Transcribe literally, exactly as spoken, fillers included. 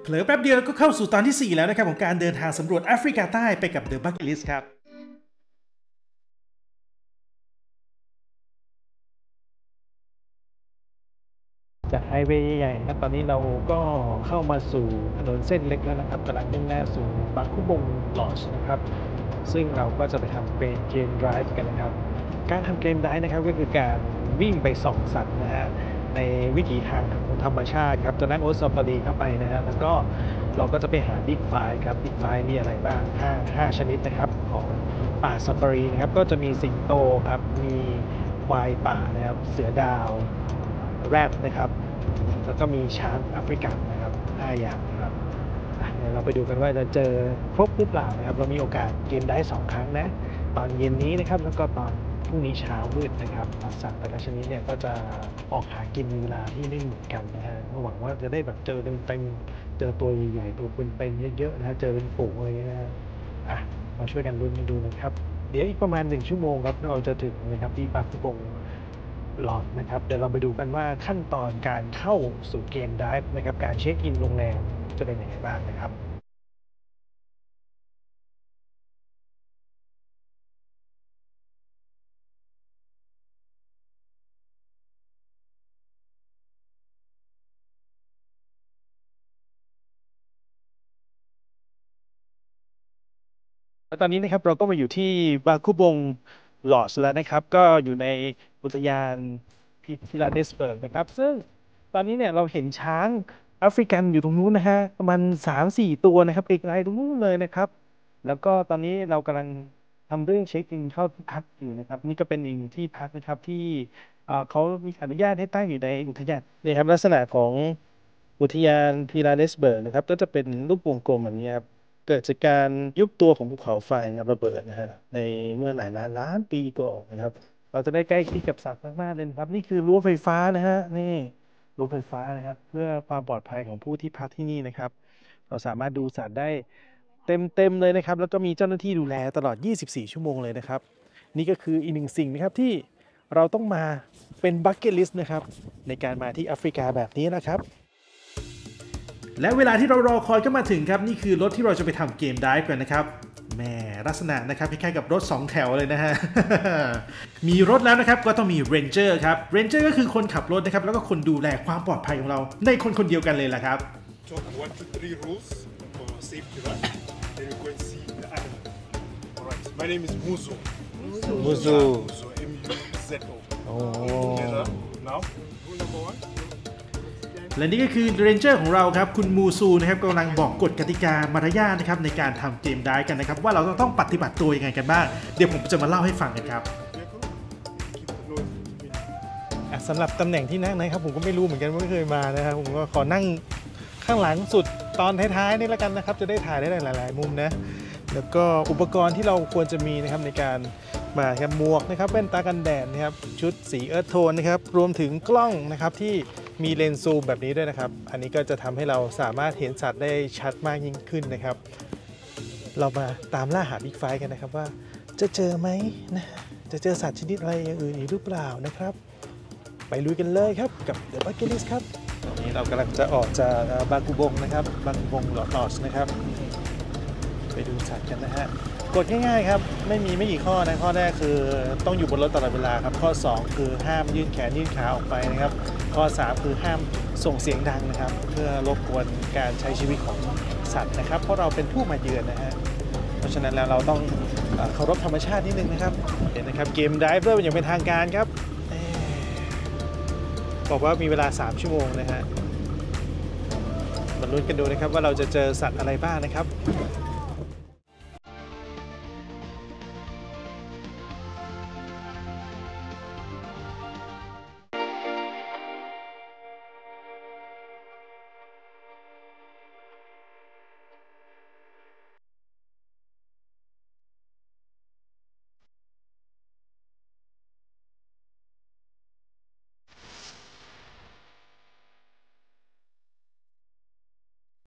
เผลอแป๊บเดียวก็เข้าสู่ตอนที่สี่แล้วนะครับของการเดินทางสำรวจแอฟริกาใต้ไปกับ The Bucket List ครับจากไฮเวย์ใหญ่ๆนะตอนนี้เราก็เข้ามาสู่ถนนเส้นเล็กแล้วนะครับกำลังมุ่งหน้าสู่บางคุบงลอดจ์นะครับซึ่งเราก็จะไปทำเป็นเกมไดรฟ์กันนะครับการทำเกมไดรฟ์นะครับก็คือการวิ่งไปส่องสัตว์นะฮะในวิถีทางของธรรมชาติครับจะนั่งรถซาฟารีเข้าไปนะฮะแล้วก็เราก็จะไปหาบิ๊กไฟว์ครับบิ๊กไฟว์มีอะไรบ้างห้า ห้าชนิดนะครับของป่าซาฟารีนะครับก็จะมีสิงโตครับมีควายป่านะครับเสือดาวแรดนะครับแล้วก็มีช้างแอฟริกันนะครับห้าอย่างนะครับเดี๋ยวเราไปดูกันว่าจะเจอครบหรือเปล่านะครับเรามีโอกาสเกมได้สองครั้งนะตอนเย็นนี้นะครับแล้วก็ตอนพรุ่งนี้เช้ามืดนะครับสัตว์แต่ละชนิดเนี่ยก็จะออกหากินเวลาที่ไม่เหมือนกันนะฮะหวังว่าจะได้แบบเจอเต็มๆเจอตัวใหญ่ๆตัวเป็นๆเยอะๆนะฮะเจอเป็นฝูงอะไรเงี้ยนะอ่ะมาช่วยกันลุ้นกันดูนะครับเดี๋ยวอีกประมาณหนึ่งชั่วโมงครับเราจะถึงนะครับที่ปากคุบงลอดนะครับเดี๋ยวเราไปดูกันว่าขั้นตอนการเข้าสู่เกมไดรฟ์นะครับการเช็คอินโรงแรมจะเป็นยังไงบ้างนะครับตอนนี้นะครับเราก็มาอยู่ที่บาคุบงลอดจ์แล้วนะครับก็อยู่ในอุทยานพิลาเดสเบิร์กนะครับซึ่งตอนนี้เนี่ยเราเห็นช้างแอฟริกันอยู่ตรงนู้นนะฮะประมาณสามสี่ตัวนะครับไกลๆตรงนู้นเลยนะครับแล้วก็ตอนนี้เรากำลังทำเรื่องเช็คอินเข้าที่พักอยู่นะครับนี่ก็เป็นอีกที่พักนะครับที่เขามีอนุญาตให้ตั้งอยู่ในอุทยานนี่ครับลักษณะของอุทยานพิลาเดสเบิร์กนะครับก็จะเป็นรูปวงกลมแบบนี้ครับเกิดจากการยุบตัวของภูเขาไฟระเบิดนะฮะในเมื่อหลายล้านล้านปีก่อนนะครับเราจะได้ใกล้ชิดกับสัตว์มากๆเลยครับนี่คือรั้วไฟฟ้านะฮะนี่รั้วไฟฟ้านะครับเพื่อความปลอดภัยของผู้ที่พักที่นี่นะครับเราสามารถดูสัตว์ได้เต็มๆเลยนะครับแล้วก็มีเจ้าหน้าที่ดูแลตลอดยี่สิบสี่ชั่วโมงเลยนะครับนี่ก็คืออีกหนึ่งสิ่งนะครับที่เราต้องมาเป็นบัคเก็ตลิสต์นะครับในการมาที่แอฟริกาแบบนี้นะครับและเวลาที่เรารอคอยก็มาถึงครับนี่คือรถที่เราจะไปทำเกมไดรฟ์กันนะครับแหมลักษณะนะครับคล้ายๆกับรถสองแถวเลยนะฮะ มีรถแล้วนะครับก็ต้องมีเรนเจอร์ครับเรนเจอร์ก็คือคนขับรถนะครับแล้วก็คนดูแลความปลอดภัยของเราในคนคนเดียวกันเลยล่ะครับ one two three rules for safety right then we go and see the animal alright my name is Muzo Muzo Muzo M U Z O โอ้ now rule number one และนี่ก็คือเรนเจอร์ของเราครับคุณมูซูนะครับกำลังบอกกฎกติกามารยาทนะครับในการทำเกมไดรฟ์กันนะครับว่าเราต้องปฏิบัติตัวยังไงกันบ้างเดี๋ยวผมจะมาเล่าให้ฟังกันครับสำหรับตำแหน่งที่นั่งนะครับผมก็ไม่รู้เหมือนกันไม่เคยมานะครับผมก็ขอนั่งข้างหลังสุดตอนท้ายๆนี่แล้วกันนะครับจะได้ถ่ายได้หลายๆมุมนะแล้วก็อุปกรณ์ที่เราควรจะมีนะครับในการมาครับหมวกนะครับแว่นตากันแดดนะครับชุดสีเอิร์ธโทนนะครับรวมถึงกล้องนะครับที่มีเลนส์ซูมแบบนี้ด้วยนะครับอันนี้ก็จะทำให้เราสามารถเห็นสัตว์ได้ชัดมากยิ่งขึ้นนะครับเรามาตามล่าหาบิ๊กไฟว์กันนะครับว่าจะเจอไหมนะจะเจอสัตว์ชนิดอะไรอย่างอื่นอีกหรือเปล่านะครับไปลุยกันเลยครับกับ The Bucket List ครับตอนนี้เรากำลังจะออกจากบางกุบงนะครับบางกุบงลอดจ์นะครับไปดูสัตว์กันนะฮะกฎง่ายๆครับไม่มีไม่กี่ข้อนะข้อแรกคือต้องอยู่บนรถตลอดเวลาครับข้อสองคือห้ามยื่นแขนยื่นขาออกไปนะครับข้อสามคือห้ามส่งเสียงดังนะครับเพื่อรบกวนการใช้ชีวิตของสัตว์นะครับเพราะเราเป็นผู้มาเยือนนะฮะเพราะฉะนั้นแล้วเราต้องเคารพธรรมชาตินิดนึงนะครับเห็นนะครับเกมไดรฟ์เริ่มอย่างเป็นทางการครับบอกว่ามีเวลาสามชั่วโมงนะฮะมาลุ้นกันดูนะครับว่าเราจะเจอสัตว์อะไรบ้างนะครับ